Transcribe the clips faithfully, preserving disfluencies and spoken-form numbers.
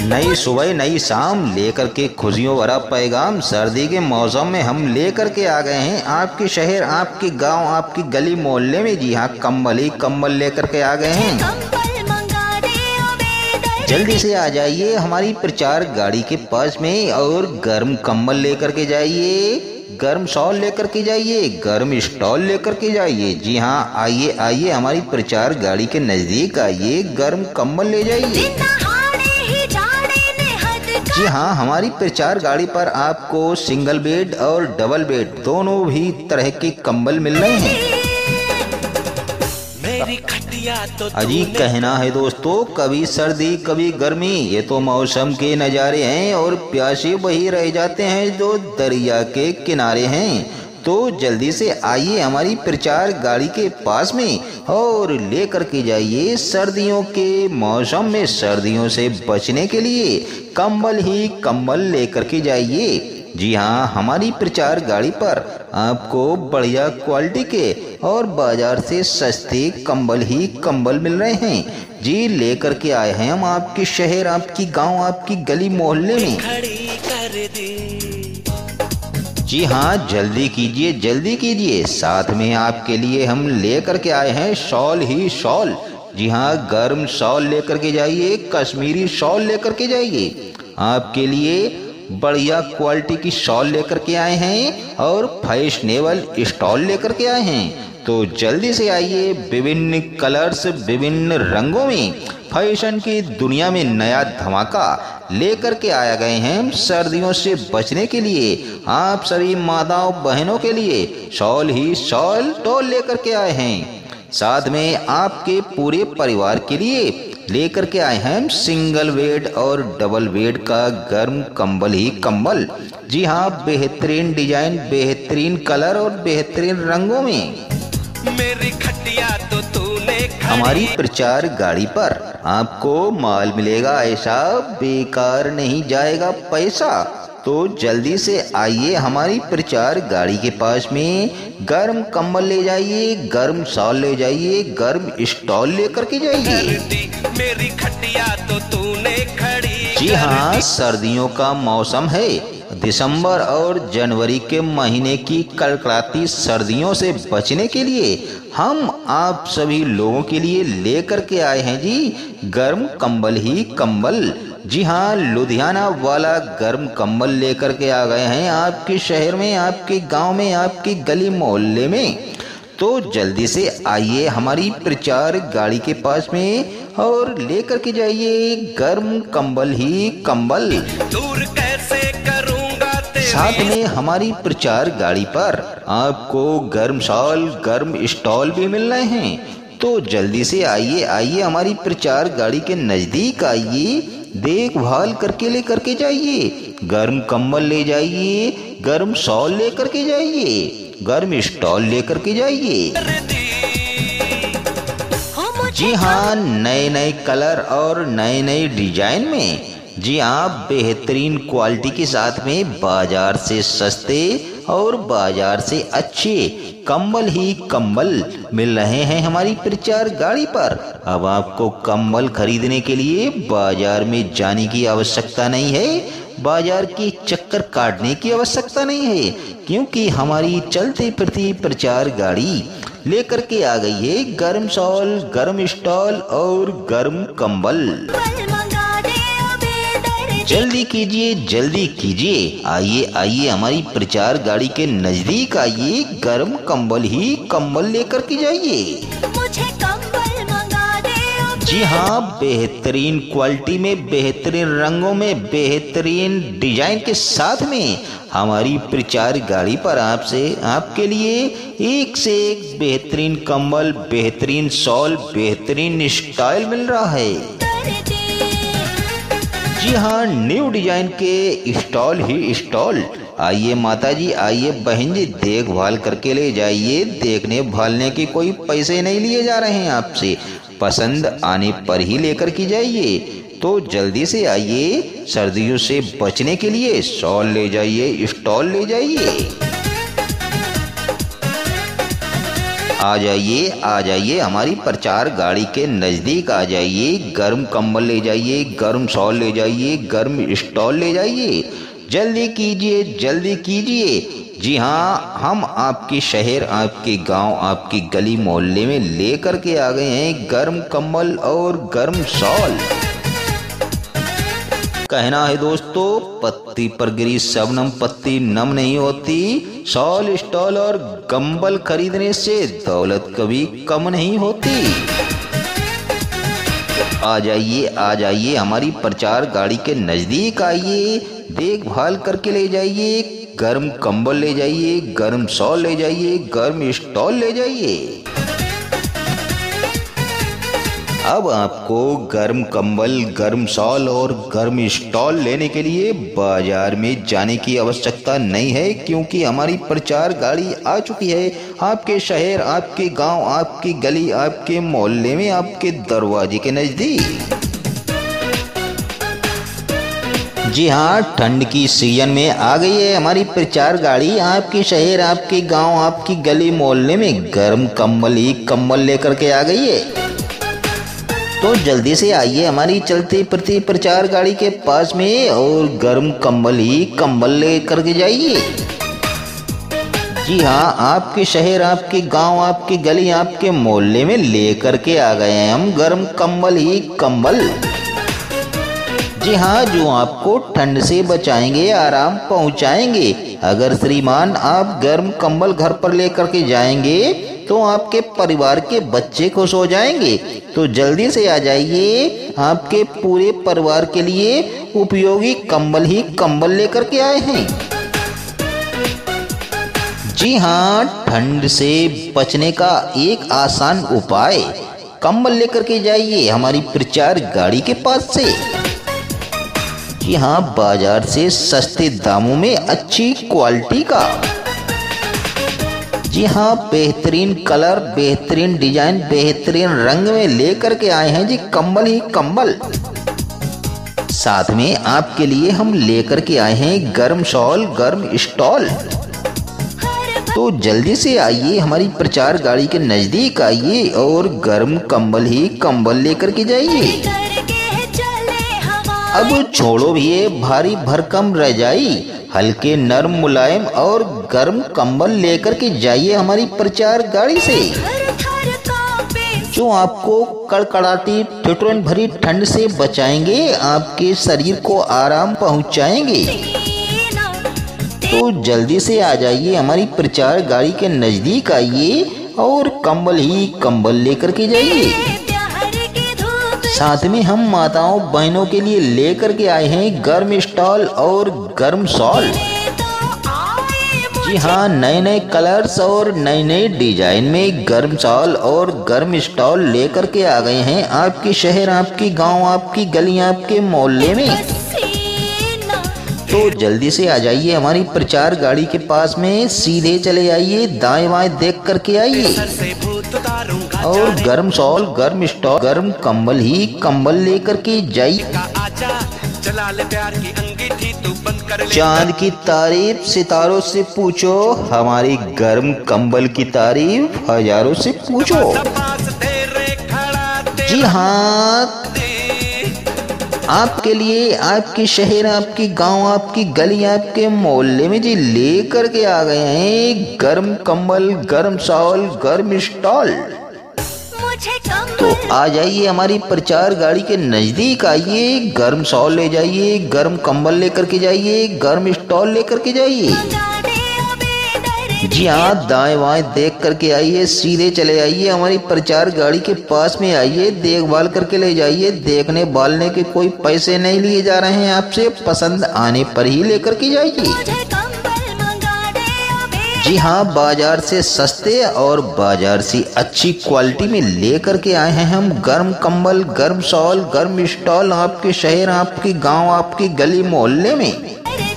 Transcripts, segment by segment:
नई सुबह नई शाम लेकर के खुशियों भरा पैगाम सर्दी के मौसम में हम लेकर के आ गए हैं आपके शहर, आपके गांव, आपकी गली मोहल्ले में। जी हाँ, कंबल ही कंबल लेकर के आ गए हैं। जल्दी से आ जाइए हमारी प्रचार गाड़ी के पास में और गर्म कंबल लेकर के जाइए, गर्म शॉल लेकर के जाइए, गर्म स्टॉल लेकर के जाइए। जी हाँ, आइए आइए हमारी प्रचार गाड़ी के नजदीक आइए, गर्म कंबल ले जाइए। जी हाँ, हमारी प्रचार गाड़ी पर आपको सिंगल बेड और डबल बेड दोनों भी तरह के कंबल मिल रहे हैं। अजी कहना है दोस्तों, कभी सर्दी कभी गर्मी, ये तो मौसम के नज़ारे हैं और प्यासे वही रह जाते हैं जो दरिया के किनारे हैं। तो जल्दी से आइए हमारी प्रचार गाड़ी के पास में और लेकर के जाइए सर्दियों के मौसम में सर्दियों से बचने के लिए कंबल ही कंबल लेकर के जाइए। जी हाँ, हमारी प्रचार गाड़ी पर आपको बढ़िया क्वालिटी के और बाजार से सस्ते कंबल ही कंबल मिल रहे हैं। जी लेकर के आए हैं हम आपके शहर, आपकी गांव, आपकी गली मोहल्ले में। जी हाँ, जल्दी कीजिए जल्दी कीजिए, साथ में आपके लिए हम लेकर के आए हैं शॉल ही शॉल। जी हाँ, गर्म शॉल लेकर के जाइए, कश्मीरी शॉल लेकर के जाइए। आपके लिए बढ़िया क्वालिटी की शॉल लेकर के आए हैं और फैशनेबल स्टॉल लेकर के आए हैं। तो जल्दी से आइए, विभिन्न कलर्स विभिन्न रंगों में फैशन की दुनिया में नया धमाका लेकर के आया गए हैं सर्दियों से बचने के लिए। आप सभी माताओं बहनों के लिए शॉल ही शॉल टॉल लेकर के आए हैं। साथ में आपके पूरे परिवार के लिए लेकर के आए हैं सिंगल बेड और डबल बेड का गर्म कंबल ही कंबल। जी हाँ, बेहतरीन डिजाइन, बेहतरीन कलर और बेहतरीन रंगों में। मेरी खटिया तो तूने हमारी प्रचार गाड़ी पर आपको माल मिलेगा ऐसा, बेकार नहीं जाएगा पैसा। तो जल्दी से आइए हमारी प्रचार गाड़ी के पास में, गर्म कंबल ले जाइए, गर्म शॉल ले जाइए, गर्म स्टॉल लेकर के जाइए। मेरी खटिया तो तूने खड़ी। जी हाँ, सर्दियों का मौसम है। दिसंबर और जनवरी के महीने की कड़कड़ाती सर्दियों से बचने के लिए हम आप सभी लोगों के लिए लेकर के आए हैं जी गर्म कंबल ही कंबल। जी हाँ, लुधियाना वाला गर्म कंबल लेकर के आ गए हैं आपके शहर में, आपके गांव में, आपकी गली मोहल्ले में। तो जल्दी से आइए हमारी प्रचार गाड़ी के पास में और लेकर के जाइए गर्म कंबल ही कंबल। दूर कैसे करूंगा तेरी। साथ में हमारी प्रचार गाड़ी पर आपको गर्म शॉल, गर्म स्टॉल भी मिल रहे हैं। तो जल्दी से आइए आइए हमारी प्रचार गाड़ी के नजदीक आइए, देखभाल करके लेकर के जाइए, गर्म कंबल ले जाइए, गर्म शॉल लेकर के जाइए, गर्म स्टॉल लेकर के जाइए। जी हाँ, नए नए कलर और नए नए डिजाइन में। जी हाँ, बेहतरीन क्वालिटी के साथ में बाजार से सस्ते और बाजार से अच्छे कंबल ही कंबल मिल रहे हैं हमारी प्रचार गाड़ी पर। अब आपको कंबल खरीदने के लिए बाजार में जाने की आवश्यकता नहीं है, बाजार की चक्कर काटने की आवश्यकता नहीं है, क्योंकि हमारी चलती फिरती प्रचार गाड़ी लेकर के आ गई है गर्म शॉल, गर्म स्टॉल और गर्म कंबल। जल्दी कीजिए जल्दी कीजिए, आइए आइए हमारी प्रचार गाड़ी के नजदीक आइए, गर्म कंबल ही कंबल लेकर के जाइए। मुझे कंबल मंगा दे। जी हाँ, बेहतरीन क्वालिटी में, बेहतरीन रंगों में, बेहतरीन डिजाइन के साथ में हमारी प्रचार गाड़ी पर आपसे आपके लिए एक से एक बेहतरीन कंबल, बेहतरीन शॉल, बेहतरीन स्टाइल मिल रहा है। जी हाँ, न्यू डिजाइन के स्टॉल ही स्टॉल। आइए माता जी, आइए बहन जी, देखभाल करके ले जाइए। देखने भालने के कोई पैसे नहीं लिए जा रहे हैं आपसे, पसंद आने पर ही लेकर के जाइए। तो जल्दी से आइए, सर्दियों से बचने के लिए शॉल ले जाइए, स्टॉल ले जाइए। आ जाइए आ जाइए हमारी प्रचार गाड़ी के नज़दीक आ जाइए। गर्म कंबल ले जाइए, गर्म शॉल ले जाइए, गर्म स्टॉल ले जाइए। जल्दी कीजिए जल्दी कीजिए। जी हाँ, हम आपके शहर, आपके गांव, आपकी गली मोहल्ले में लेकर के आ गए हैं गर्म कंबल और गर्म शॉल। कहना है दोस्तों, पत्ती पर गिरी शबनम पत्ती नम नहीं होती। शॉल, स्टॉल और कंबल खरीदने से दौलत कभी कम नहीं होती। आ जाइए आ जाइए हमारी प्रचार गाड़ी के नज़दीक आइए, देखभाल करके ले जाइए। गर्म कंबल ले जाइए, गर्म शॉल ले जाइए, गर्म स्टॉल ले जाइए। अब आपको गर्म कंबल, गर्म शॉल और गर्म स्टॉल लेने के लिए बाजार में जाने की आवश्यकता नहीं है, क्योंकि हमारी प्रचार गाड़ी आ चुकी है आपके शहर, आपके गांव, आपकी गली, आपके मोहल्ले में, आपके दरवाजे के नज़दीक। जी हाँ, ठंड की सीजन में आ गई है हमारी प्रचार गाड़ी आपके शहर, आपके गांव, आपकी गली मोहल्ले में गर्म कंबल ही कंबल लेकर के आ गई है। तो जल्दी से आइए हमारी चलती फिरती प्रचार गाड़ी के पास में और गर्म कंबल ही कंबल लेकर के जाइए। जी हाँ, आपके शहर, आपके गांव, आपकी गली, आपके मोहल्ले में लेकर के आ गए हैं हम गर्म कंबल ही कंबल। जी हाँ, जो आपको ठंड से बचाएंगे, आराम पहुंचाएंगे। अगर श्रीमान आप गर्म कंबल घर पर लेकर के जाएंगे तो आपके परिवार के बच्चे खुश हो जाएंगे। तो जल्दी से आ जाइए, आपके पूरे परिवार के लिए उपयोगी कंबल ही कंबल लेकर के आए हैं। जी हाँ, ठंड से बचने का एक आसान उपाय, कंबल लेकर के जाइए हमारी प्रचार गाड़ी के पास से। जी हाँ, बाजार से सस्ते दामों में अच्छी क्वालिटी का। जी हाँ, बेहतरीन कलर, बेहतरीन डिजाइन, बेहतरीन रंग में लेकर के आए हैं जी कंबल ही कंबल। साथ में आपके लिए हम लेकर के आए हैं गर्म शॉल, गर्म स्टॉल। तो जल्दी से आइए हमारी प्रचार गाड़ी के नजदीक आइए और गर्म कंबल ही कंबल लेकर के जाइए। अब छोड़ो भी ये भारी भरकम रजाई, हल्के नरम मुलायम और गर्म कंबल लेकर के जाइए हमारी प्रचार गाड़ी से, जो आपको कड़कड़ाती ठिठुरन भरी ठंड से बचाएंगे, आपके शरीर को आराम पहुंचाएंगे। तो जल्दी से आ जाइए हमारी प्रचार गाड़ी के नजदीक आइए और कंबल ही कंबल लेकर के जाइए। साथ में हम माताओं बहनों के लिए लेकर के आए हैं गर्म स्टॉल और गर्म शॉल। जी हाँ, नए नए कलर्स और नए नए डिजाइन में गर्म शॉल और गर्म स्टॉल लेकर के आ गए हैं आपके शहर, आपकी गांव, आपकी गली, आपके मोहल्ले में। तो जल्दी से आ जाइए हमारी प्रचार गाड़ी के पास में, सीधे चले आइए, दाएं बाएं देख करके आइए और गर्म शॉल, गर्म स्टॉल, गर्म कंबल ही कंबल लेकर के जाइए। चांद की तारीफ सितारों से पूछो, हमारी गर्म कंबल की तारीफ हजारों से पूछो। जी हाँ, आपके लिए, आपके शहर, आपके गांव, आपकी गली, आपके मोहल्ले में जी लेकर के आ गए हैं गर्म कंबल, गर्म शॉल, गर्म स्टॉल। तो आ जाइए हमारी प्रचार गाड़ी के नजदीक आइए, गर्म शॉल ले जाइए, गर्म कंबल लेकर के जाइए, गर्म स्टॉल लेकर के जाइए। जी हाँ, दाएं बाएं देख करके आइए, सीधे चले आइए हमारी प्रचार गाड़ी के पास में आइए, देखभाल करके ले जाइए। देखने बालने के कोई पैसे नहीं लिए जा रहे हैं आपसे, पसंद आने पर ही लेकर के जाइए। जी हाँ, बाजार से सस्ते और बाजार से अच्छी क्वालिटी में लेकर के आए हैं हम गर्म कंबल, गर्म शॉल, गर्म स्टॉल आपके शहर, आपके गांव, आपकी गली मोहल्ले में।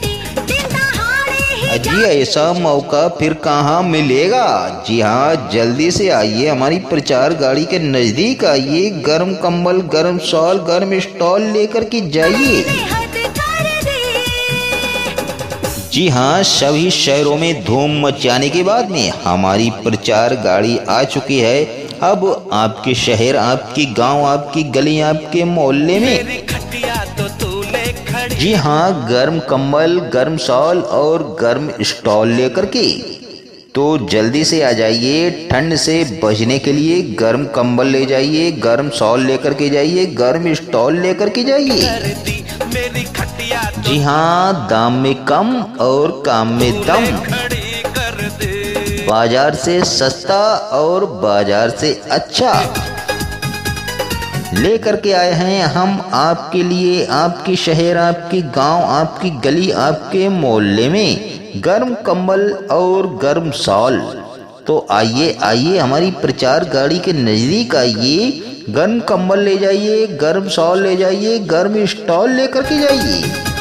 जी ऐसा मौका फिर कहाँ मिलेगा। जी हाँ, जल्दी से आइए हमारी प्रचार गाड़ी के नजदीक आइए, गर्म कंबल, गर्म शॉल, गर्म स्टॉल लेकर के जाइए। जी हाँ, सभी शहरों में धूम मचाने के बाद में हमारी प्रचार गाड़ी आ चुकी है। अब आपके शहर, आपकी गांव, आपकी गली, आपके मोहल्ले में जी हाँ, गर्म कंबल, गर्म शॉल और गर्म स्टॉल लेकर के तो जल्दी से आ जाइए। ठंड से बचने के लिए गर्म कंबल ले जाइए, गर्म शॉल लेकर के जाइए, गर्म स्टॉल लेकर के जाइए। जी हाँ, दाम में कम और काम में दम, बाजार से सस्ता और बाजार से अच्छा लेकर के आए हैं हम आपके लिए, आपके शहर, आपके गांव, आपकी गली, आपके मोहल्ले में गर्म कंबल और गर्म शॉल। तो आइए आइए हमारी प्रचार गाड़ी के नजदीक आइए, गर्म कंबल ले जाइए, गर्म शॉल ले जाइए, गर्म स्टॉल लेकर के जाइए।